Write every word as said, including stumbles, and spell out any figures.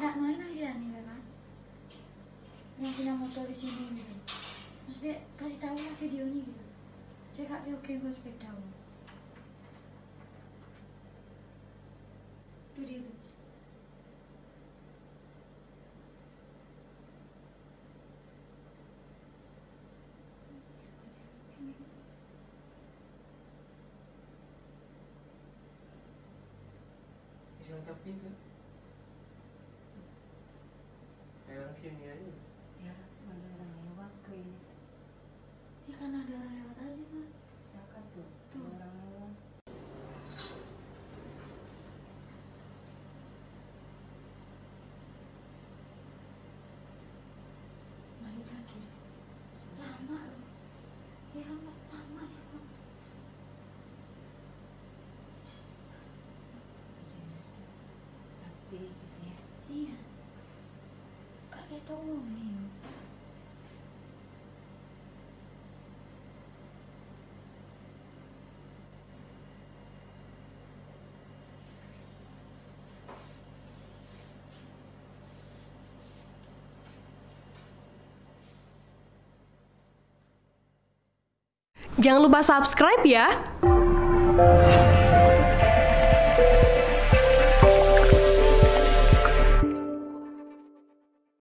anak mainan dia nih kan, yang punya motor di sini gitu. Maksudnya kasih tahu lah videonya gitu. Saya kak oke buat sepeda. Itu dia tuh. Bisa ngucap itu kayak orang sini aja ya sebagai orang lewat ke ini Ya karena ada orang lewat aja kan. susah kan tuh, Tuh. orang lewat. Balik lagi. Lama loh. Ya lama lama nih kok. Bajunya tuh rapi gitu ya. Iya. Kak kayak tolong nih. Jangan lupa subscribe ya.